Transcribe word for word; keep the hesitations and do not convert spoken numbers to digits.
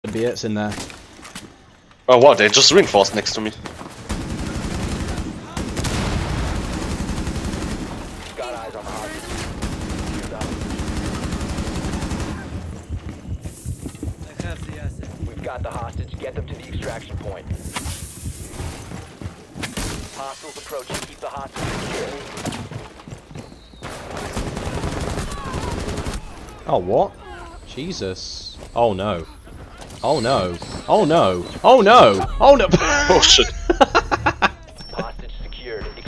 The Beats in there. Oh wow, they just reinforced next to me. Got eyes on the hostage. I have the asset. We've got the hostage. Get them to the extraction point. Hostiles approaching. Keep the hostage secure. Oh, what? Jesus. Oh no. Oh no. Oh no. Oh no. Oh no. Oh shit.